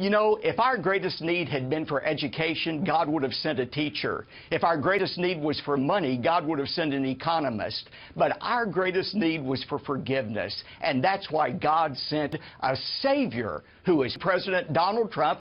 You know, if our greatest need had been for education, God would have sent a teacher. If our greatest need was for money, God would have sent an economist. But our greatest need was for forgiveness. And that's why God sent a Savior, who is President Donald Trump.